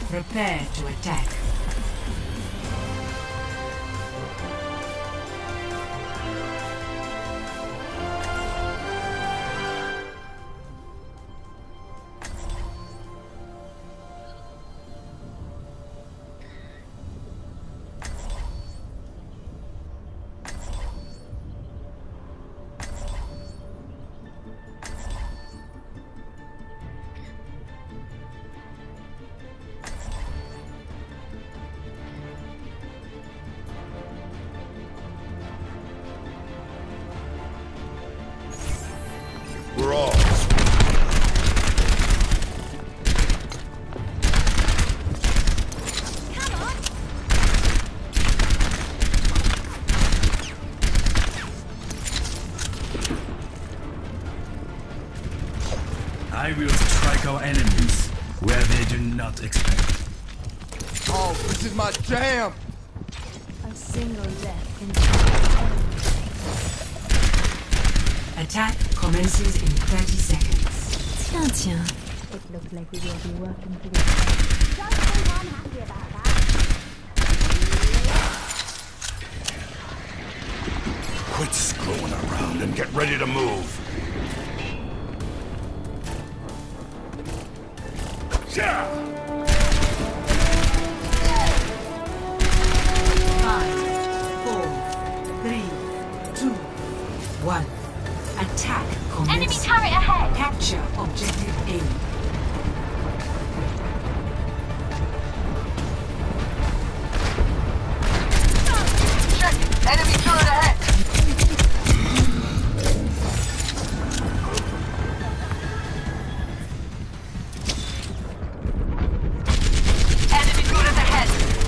Prepare to attack. We're all. I will strike our enemies where they do not expect. Oh, this is my jam! A single left in Attack commences in 30 seconds. Tiens. It looks like we will be working together. Don't think I'm happy about that. Quit screwing around and get ready to move. Yeah! 5, 4, 3, 2, 1. Attack commences. Enemy turret ahead! Capture objective A. Check! Enemy turret ahead! Enemy turret ahead!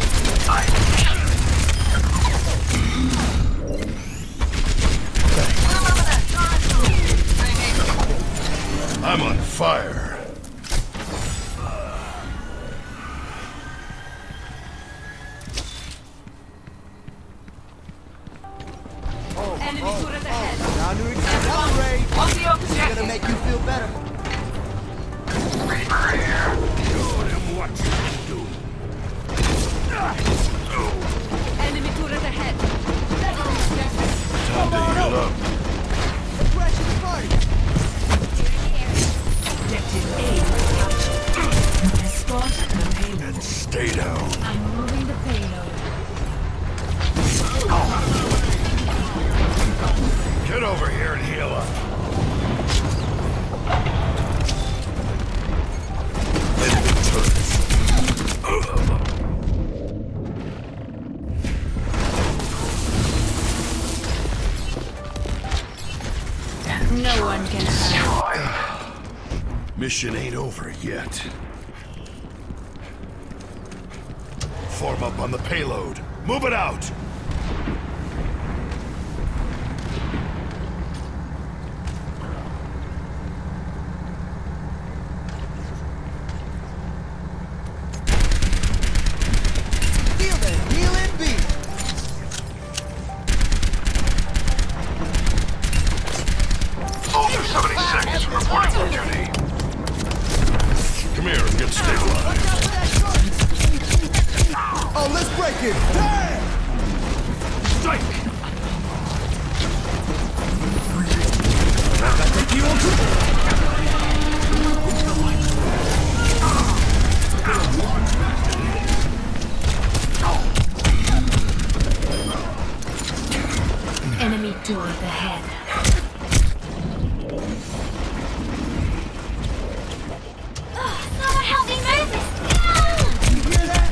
I'm on fire. Enemy turret ahead! Now to accelerate. On the Gonna objective! make you feel better. Show them what you can do. Enemy turret ahead! Time to heal up. The pressure's burning. Objective A captured. Escort the payload. And stay down. I'm moving the payload. Get over here and heal up. Enemy turrets. No one can hide. Mission ain't over yet. Form up on the payload. Move it out! Feel the healing beat. 70 seconds reporting for duty. Come here and get stabilized. Oh, let's break it. Damn! Strike! Enemy turret ahead. Someone help me move this! You hear that?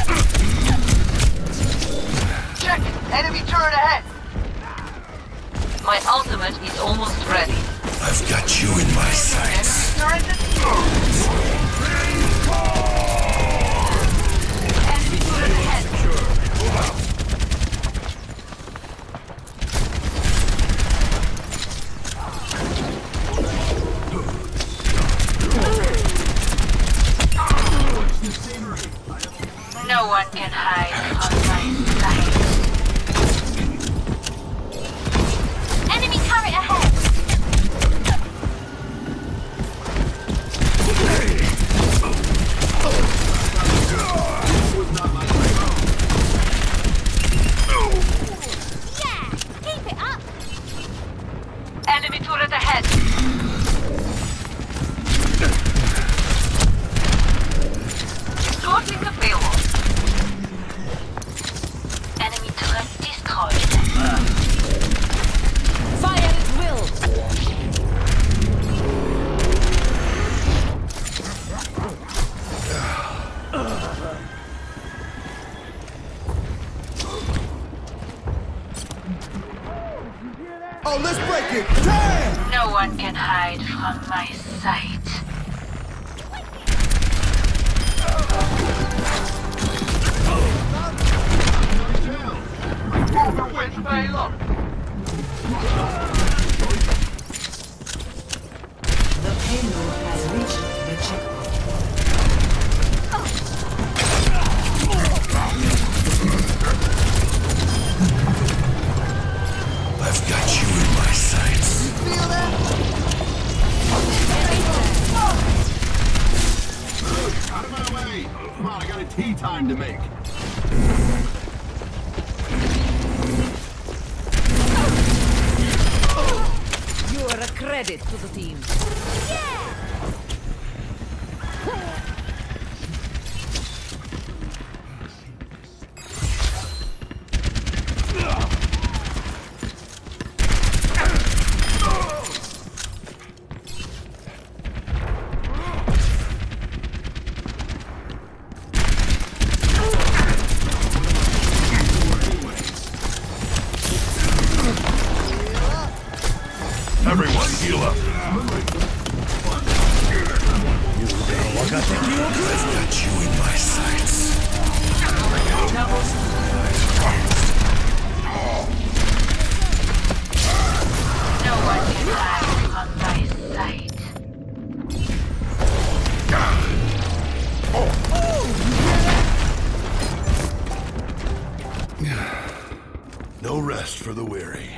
Check! Enemy turret ahead! My ultimate is almost ready. I've got you in my sights. Enemy turret destroyed! Enemy turret ahead! Move out. No one can hide on my sight. Enemy turret ahead! Oh, let's break it. Damn! No one can hide from my sight. Which fail up. The payload has reached the checkpoint. I've got you in my sights. Feel that? Out of my way! Come on, I got a tea time to make. You are a credit to the team. Everyone, heal up. I've got you in my sights. No one can hide from my sight. No rest for the weary.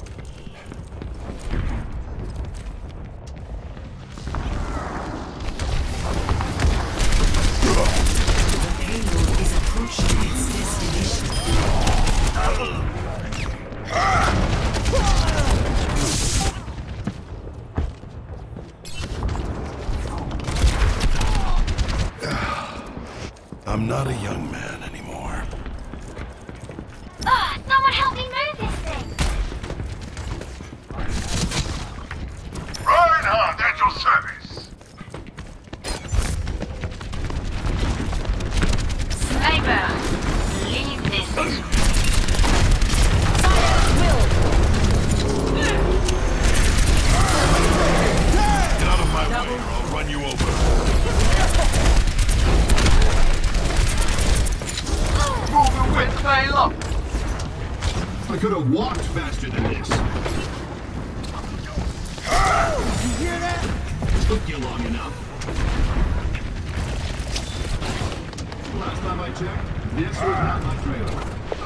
The payload is approaching its destination. I'm not a young man anymore. Someone help me move this thing! Reinhardt, at your service! Sniper, leave this to me. Get out of my way or I'll run you over. Which fail up. I could have walked faster than this. You hear that? Took you long enough. Last time I checked, this was not my trailer.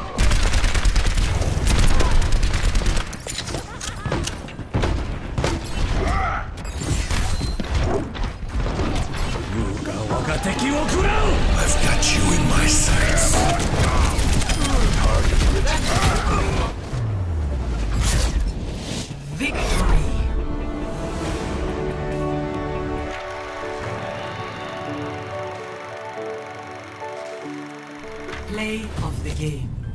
I've got you in my sights. Victory! Play of the game.